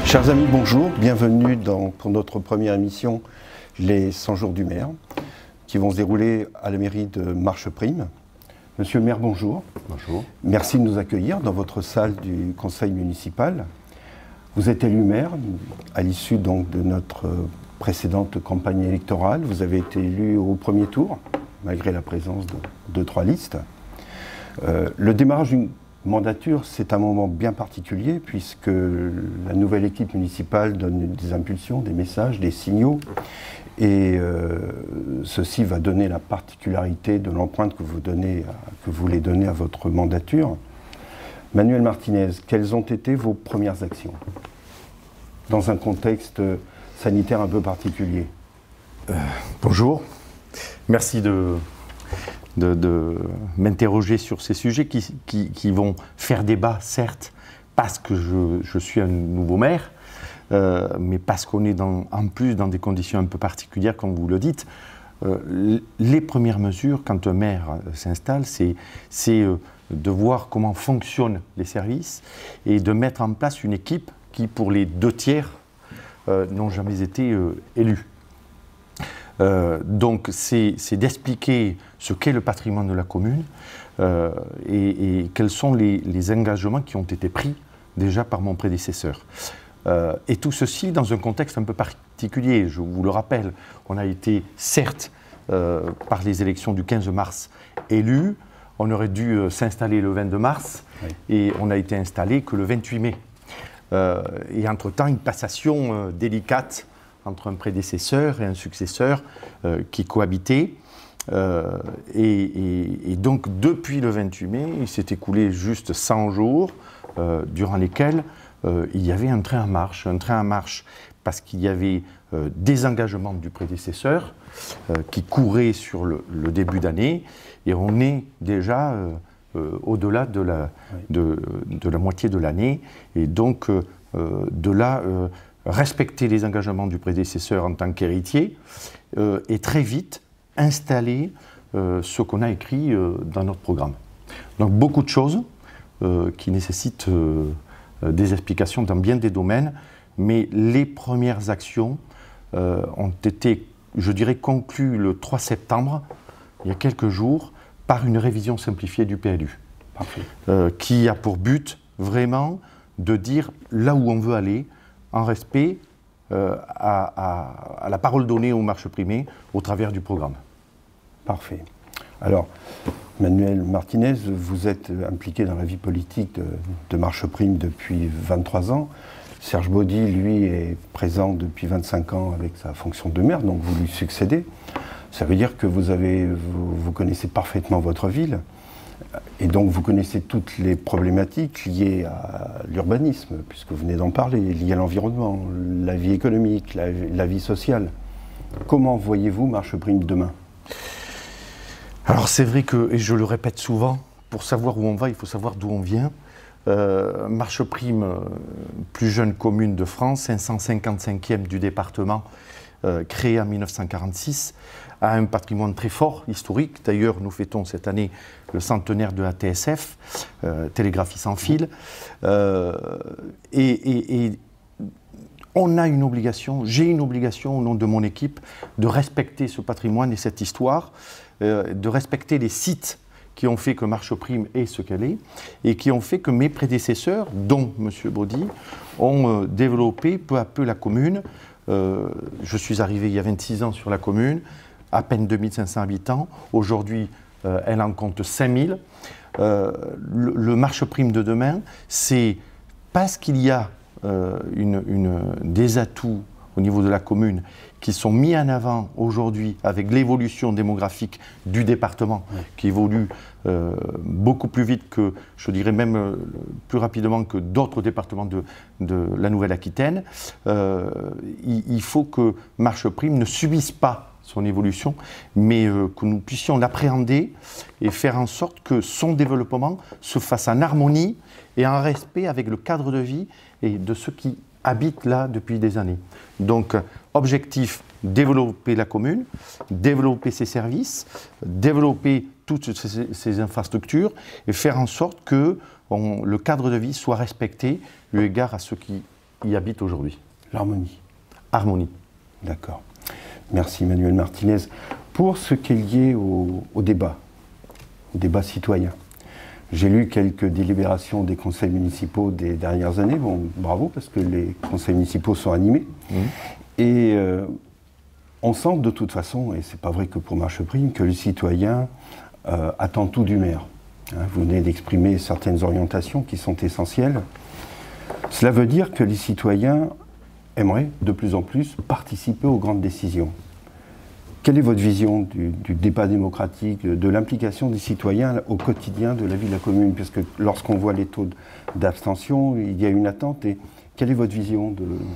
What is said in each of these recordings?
Chers amis, bonjour, bienvenue pour notre première émission, les 100 jours du maire, qui vont se dérouler à la mairie de Marcheprime. Monsieur le maire, bonjour. Bonjour. Merci de nous accueillir dans votre salle du conseil municipal. Vous êtes élu maire à l'issue donc de notre précédente campagne électorale. Vous avez été élu au premier tour, malgré la présence de 3 listes. Le démarrage d'une mandature, c'est un moment bien particulier puisque la nouvelle équipe municipale donne des impulsions, des messages, des signaux et ceci va donner la particularité de l'empreinte que vous voulez donner à votre mandature. Manuel Martinez, quelles ont été vos premières actions dans un contexte sanitaire un peu particulier? Bonjour, merci de m'interroger sur ces sujets qui vont faire débat, certes, parce que je suis un nouveau maire, mais parce qu'on est en plus dans des conditions un peu particulières, comme vous le dites. Les premières mesures, quand un maire s'installe, c'est de voir comment fonctionnent les services et de mettre en place une équipe qui, pour les 2/3, n'ont jamais été élus. Donc c'est d'expliquer ce qu'est le patrimoine de la commune et quels sont les engagements qui ont été pris déjà par mon prédécesseur. Et tout ceci dans un contexte un peu particulier. Je vous le rappelle, on a été certes par les élections du 15 mars élus, on aurait dû s'installer le 22 mars oui. Et on n'a été installé que le 28 mai. Et entre-temps, une passation délicate entre un prédécesseur et un successeur qui cohabitaient. Et donc, depuis le 28 mai, il s'est écoulé juste 100 jours durant lesquels il y avait un train en marche parce qu'il y avait des engagements du prédécesseur qui couraient sur le début d'année, et on est déjà au-delà de la moitié de l'année, et donc de là... respecter les engagements du prédécesseur en tant qu'héritier et très vite installer ce qu'on a écrit dans notre programme. Donc beaucoup de choses qui nécessitent des explications dans bien des domaines, mais les premières actions ont été, je dirais, conclues le 3 septembre, il y a quelques jours, par une révision simplifiée du PLU, qui a pour but vraiment de dire là où on veut aller, en respect à la parole donnée aux Marcheprimés au travers du programme. Parfait. Alors, Manuel Martinez, vous êtes impliqué dans la vie politique de Marcheprime depuis 23 ans. Serge Baudy, lui, est présent depuis 25 ans avec sa fonction de maire, donc vous lui succédez. Ça veut dire que vous connaissez parfaitement votre ville. Et donc vous connaissez toutes les problématiques liées à l'urbanisme, puisque vous venez d'en parler, liées à l'environnement, la vie économique, la vie sociale. Comment voyez-vous Marcheprime demain? Alors c'est vrai que, et je le répète souvent, pour savoir où on va, il faut savoir d'où on vient. Marcheprime, plus jeune commune de France, 555e du département, créée en 1946, a un patrimoine très fort, historique. D'ailleurs, nous fêtons cette année le centenaire de la TSF, télégraphie sans fil. Et on a une obligation, j'ai une obligation au nom de mon équipe, de respecter ce patrimoine et cette histoire, de respecter les sites qui ont fait que Marcheprime est ce qu'elle est, et qui ont fait que mes prédécesseurs, dont M. Baudy, ont développé peu à peu la commune. Je suis arrivé il y a 26 ans sur la commune, à peine 2500 habitants. Aujourd'hui, elle en compte 5000. Le Marcheprime de demain, c'est parce qu'il y a des atouts au niveau de la commune qui sont mis en avant aujourd'hui avec l'évolution démographique du département, qui évolue beaucoup plus vite que, je dirais même plus rapidement que d'autres départements de la Nouvelle-Aquitaine. Il faut que Marcheprime ne subisse pas son évolution, mais que nous puissions l'appréhender et faire en sorte que son développement se fasse en harmonie et en respect avec le cadre de vie et de ceux qui habitent là depuis des années. Donc, objectif, développer la commune, développer ses services, développer toutes ces infrastructures et faire en sorte que le cadre de vie soit respecté eu égard à ceux qui y habitent aujourd'hui. L'harmonie. Harmonie. D'accord. Merci Manuel Martinez. Pour ce qui est lié au débat citoyen, j'ai lu quelques délibérations des conseils municipaux des dernières années. Bon, bravo, parce que les conseils municipaux sont animés. Et on sent de toute façon, et c'est pas vrai que pour Marcheprime, que le citoyen attend tout du maire. Hein, vous venez d'exprimer certaines orientations qui sont essentielles. Cela veut dire que les citoyens aimeraient de plus en plus participer aux grandes décisions. Quelle est votre vision du débat démocratique, de l'implication des citoyens au quotidien de la vie de la commune? Puisque lorsqu'on voit les taux d'abstention, il y a une attente. Et quelle est votre vision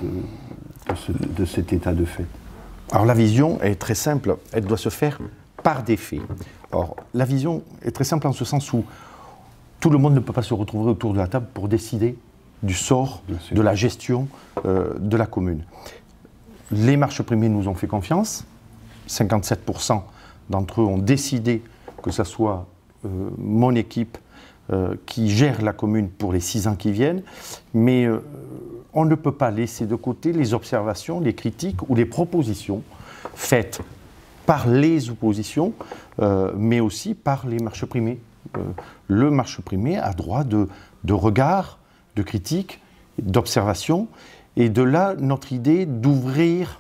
de cet état de fait? Alors la vision est très simple, elle doit se faire par des faits. Or, la vision est très simple en ce sens où tout le monde ne peut pas se retrouver autour de la table pour décider du sort, de la gestion de la commune. Les marcheprimés nous ont fait confiance. 57% d'entre eux ont décidé que ce soit mon équipe qui gère la commune pour les 6 ans qui viennent, mais on ne peut pas laisser de côté les observations, les critiques ou les propositions faites par les oppositions, mais aussi par les marcheprimés. Le marcheprimé a droit de regard, de critique, d'observation, et de là notre idée d'ouvrir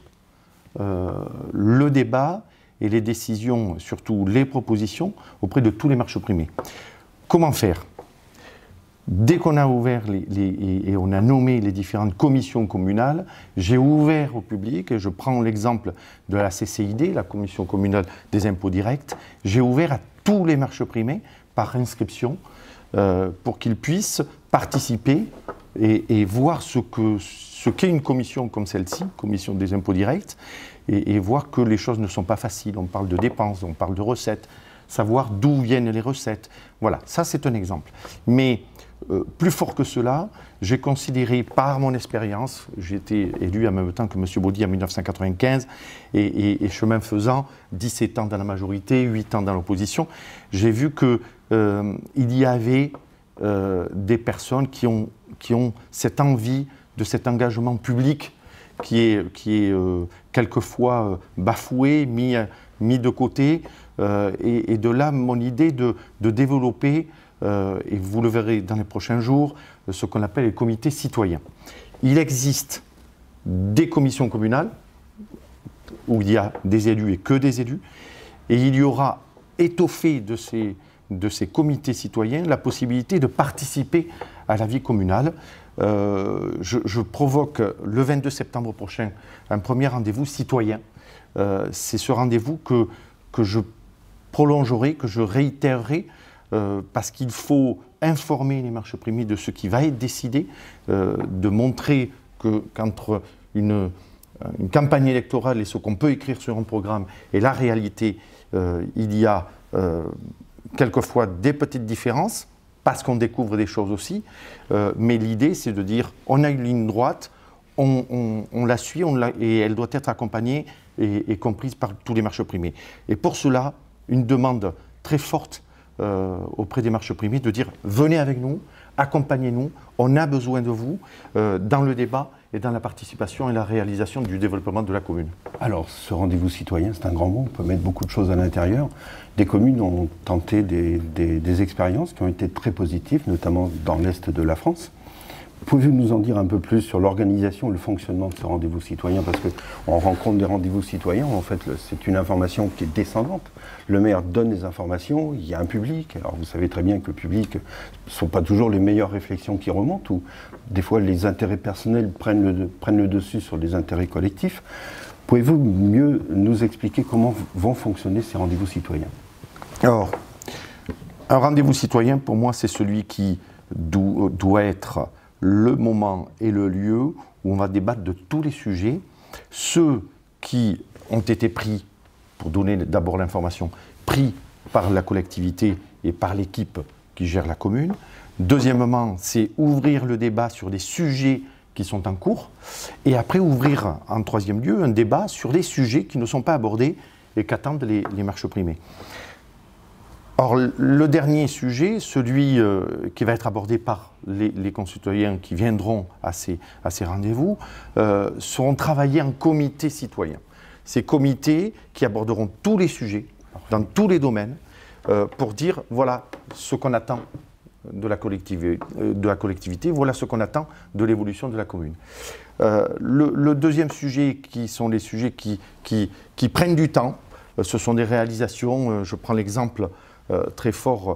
le débat et les décisions, surtout les propositions, auprès de tous les marcheprimés. Comment faire? Dès qu'on a ouvert et on a nommé les différentes commissions communales, j'ai ouvert au public, et je prends l'exemple de la CCID, la Commission communale des impôts directs, j'ai ouvert à tous les marcheprimés par inscription pour qu'ils puissent participer et voir ce qu'est une commission comme celle-ci, Commission des impôts directs, et voir que les choses ne sont pas faciles. On parle de dépenses, on parle de recettes, savoir d'où viennent les recettes. Voilà, ça c'est un exemple. Mais plus fort que cela, j'ai considéré par mon expérience, j'ai été élu en même temps que M. Baudy en 1995, et chemin faisant, 17 ans dans la majorité, 8 ans dans l'opposition, j'ai vu qu'il y avait des personnes qui ont cette envie de cet engagement public qui est quelquefois bafoué, mis de côté, et de là mon idée de développer, et vous le verrez dans les prochains jours, ce qu'on appelle les comités citoyens. Il existe des commissions communales où il y a des élus et que des élus, et il y aura étoffé de ces comités citoyens la possibilité de participer à la vie communale. Je provoque le 22 septembre prochain un premier rendez-vous citoyen. C'est ce rendez-vous que je prolongerai, que je réitérerai, parce qu'il faut informer les marcheprimés de ce qui va être décidé, de montrer qu'entre une campagne électorale et ce qu'on peut écrire sur un programme et la réalité, il y a quelquefois des petites différences, parce qu'on découvre des choses aussi, mais l'idée c'est de dire on a une ligne droite, on la suit, et elle doit être accompagnée et comprise par tous les marcheprimés. Et pour cela, une demande très forte auprès des marcheprimés de dire venez avec nous, accompagnez-nous, on a besoin de vous dans le débat et dans la participation et la réalisation du développement de la commune. Alors, ce rendez-vous citoyen, c'est un grand mot, on peut mettre beaucoup de choses à l'intérieur. Des communes ont tenté des expériences qui ont été très positives, notamment dans l'Est de la France. Pouvez-vous nous en dire un peu plus sur l'organisation, le fonctionnement de ce rendez-vous citoyen? Parce qu'on rencontre des rendez-vous citoyens, en fait, c'est une information qui est descendante. Le maire donne des informations, il y a un public. Alors vous savez très bien que le public ne sont pas toujours les meilleures réflexions qui remontent, ou des fois les intérêts personnels prennent le dessus sur les intérêts collectifs. Pouvez-vous mieux nous expliquer comment vont fonctionner ces rendez-vous citoyens? Alors, un rendez-vous citoyen, pour moi, c'est celui qui doit être le moment et le lieu où on va débattre de tous les sujets, ceux qui ont été pris, pour donner d'abord l'information, pris par la collectivité et par l'équipe qui gère la commune. Deuxièmement, c'est ouvrir le débat sur des sujets qui sont en cours, et après ouvrir en troisième lieu un débat sur des sujets qui ne sont pas abordés et qu'attendent les marcheprimés. Alors, le dernier sujet, celui qui va être abordé par les concitoyens qui viendront à ces rendez-vous, seront travaillés en comité citoyen. Ces comités qui aborderont tous les sujets, dans tous les domaines, pour dire voilà ce qu'on attend de la collectivité, voilà ce qu'on attend de l'évolution de la commune. Le deuxième sujet, qui sont les sujets qui prennent du temps, ce sont des réalisations. Je prends l'exemple très fort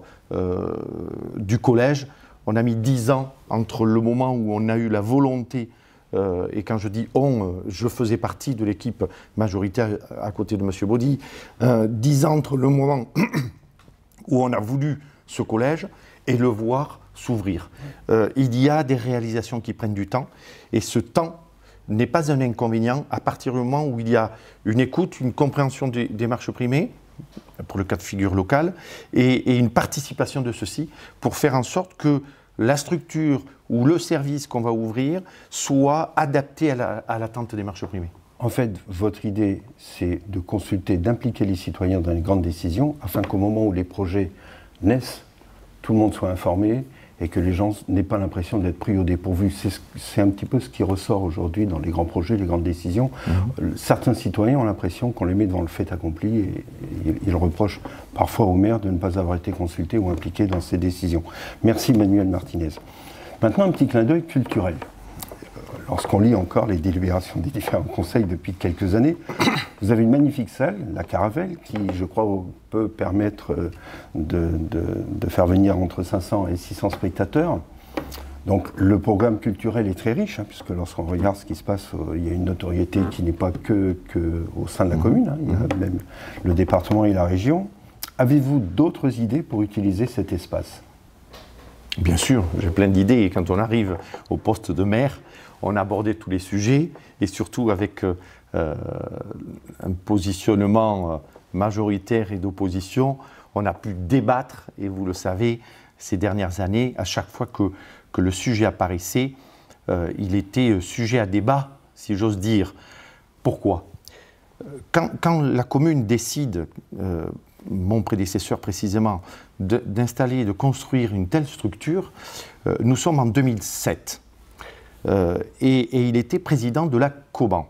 du collège. On a mis 10 ans entre le moment où on a eu la volonté, et quand je dis on, je faisais partie de l'équipe majoritaire à côté de M. Baudy, 10 ans entre le moment où on a voulu ce collège et le voir s'ouvrir. Il y a des réalisations qui prennent du temps, et ce temps n'est pas un inconvénient à partir du moment où il y a une écoute, une compréhension des marches primées, pour le cas de figure local, et une participation de ceci pour faire en sorte que la structure ou le service qu'on va ouvrir soit adapté à l'attente des marches primées. En fait, votre idée, c'est de consulter, d'impliquer les citoyens dans les grandes décisions, afin qu'au moment où les projets naissent, tout le monde soit informé et que les gens n'aient pas l'impression d'être pris au dépourvu. C'est un petit peu ce qui ressort aujourd'hui dans les grands projets, les grandes décisions. Certains citoyens ont l'impression qu'on les met devant le fait accompli et ils reprochent parfois au maire de ne pas avoir été consulté ou impliqué dans ces décisions. Merci Manuel Martinez. Maintenant, un petit clin d'œil culturel. Lorsqu'on lit encore les délibérations des différents conseils depuis quelques années, vous avez une magnifique salle, la Caravelle, qui, je crois, peut permettre de faire venir entre 500 et 600 spectateurs. Donc le programme culturel est très riche, puisque lorsqu'on regarde ce qui se passe, il y a une notoriété qui n'est pas que au sein de la commune, il y a même le département et la région. Avez-vous d'autres idées pour utiliser cet espace ? Bien sûr, j'ai plein d'idées, et quand on arrive au poste de maire, on a abordé tous les sujets, et surtout avec un positionnement majoritaire et d'opposition, on a pu débattre, et vous le savez, ces dernières années, à chaque fois que le sujet apparaissait, il était sujet à débat, si j'ose dire. Pourquoi ? Quand la commune décide, mon prédécesseur précisément, d'installer, de construire une telle structure, nous sommes en 2007. Et il était président de la Coban.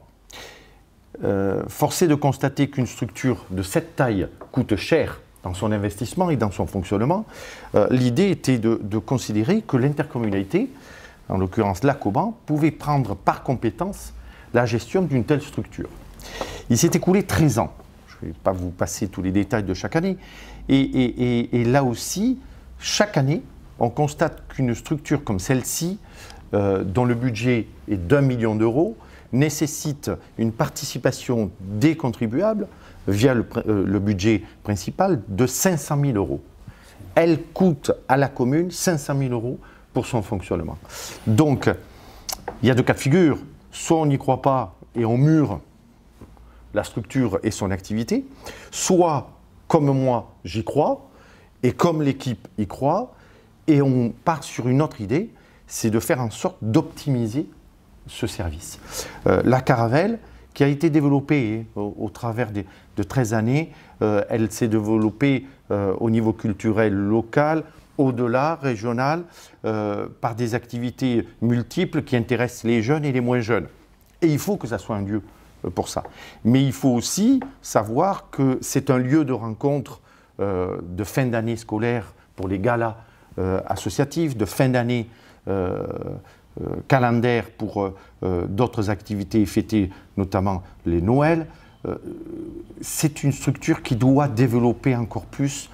Force est de constater qu'une structure de cette taille coûte cher dans son investissement et dans son fonctionnement. L'idée était de considérer que l'intercommunalité, en l'occurrence la Coban, pouvait prendre par compétence la gestion d'une telle structure. Il s'est écoulé 13 ans. Je ne vais pas vous passer tous les détails de chaque année. Et là aussi, chaque année, on constate qu'une structure comme celle-ci, dont le budget est d'1 million d'euros, nécessite une participation des contribuables via le budget principal de 500 000 euros. Elle coûte à la commune 500 000 euros pour son fonctionnement. Donc, il y a deux cas de figure. Soit on n'y croit pas et on mure la structure et son activité, soit, comme moi, j'y crois, et comme l'équipe y croit, et on part sur une autre idée, c'est de faire en sorte d'optimiser ce service. La Caravelle, qui a été développée au travers de 13 années, elle s'est développée au niveau culturel local, au-delà, régional, par des activités multiples qui intéressent les jeunes et les moins jeunes. Et il faut que ça soit un lieu pour ça. Mais il faut aussi savoir que c'est un lieu de rencontre de fin d'année scolaire pour les galas associatifs, de fin d'année calendaire pour d'autres activités fêtées, notamment les Noëls. C'est une structure qui doit développer encore plus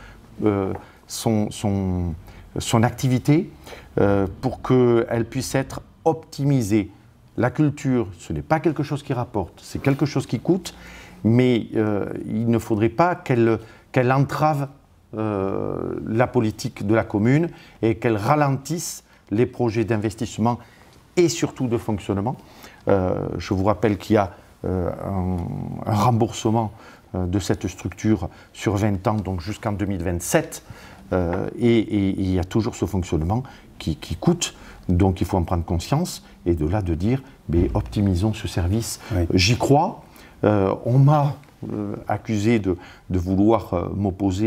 son activité pour qu'elle puisse être optimisée. La culture, ce n'est pas quelque chose qui rapporte, c'est quelque chose qui coûte, mais il ne faudrait pas qu'elle entrave la politique de la commune et qu'elle ralentisse les projets d'investissement et surtout de fonctionnement. Je vous rappelle qu'il y a un remboursement de cette structure sur 20 ans, donc jusqu'en 2027, et il y a toujours ce fonctionnement qui coûte, donc il faut en prendre conscience, et de là de dire, mais optimisons ce service. Oui. J'y crois, on m'a accusé de vouloir m'opposer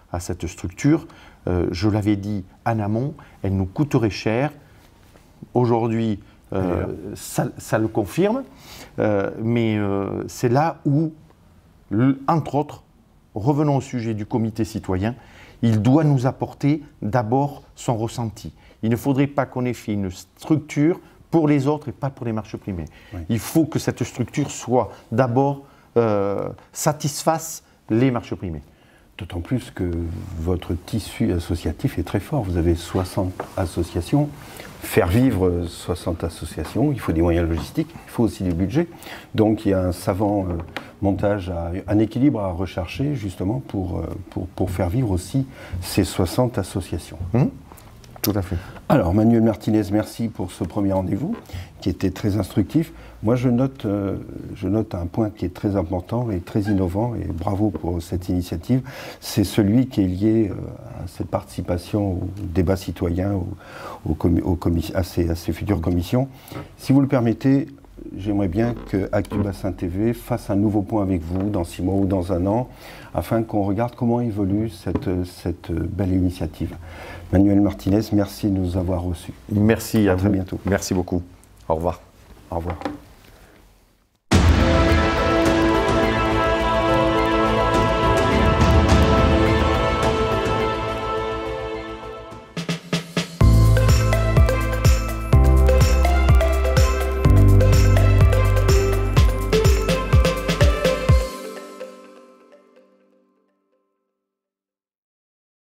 à cette structure. Je l'avais dit en amont, elle nous coûterait cher. Aujourd'hui, ça le confirme, mais c'est là où, entre autres, revenons au sujet du comité citoyen, il doit nous apporter d'abord son ressenti. Il ne faudrait pas qu'on ait fait une structure pour les autres et pas pour les marchés primés. Oui. Il faut que cette structure soit d'abord satisfasse les marchés primés. D'autant plus que votre tissu associatif est très fort. Vous avez 60 associations. Faire vivre 60 associations, il faut des moyens logistiques, il faut aussi du budget. Donc il y a un savant montage, un équilibre à rechercher justement pour faire vivre aussi ces 60 associations. Tout à fait. Alors Manuel Martinez, merci pour ce premier rendez-vous qui était très instructif. Moi je note un point qui est très important et très innovant, et bravo pour cette initiative, c'est celui qui est lié à cette participation au débat citoyen, à ces futures commissions. Si vous le permettez, j'aimerais bien que Actu Bassin TV fasse un nouveau point avec vous dans 6 mois ou dans 1 an, afin qu'on regarde comment évolue cette belle initiative. Manuel Martinez, merci de nous avoir reçus. Merci à vous. Très bientôt. Merci beaucoup. Au revoir. Au revoir.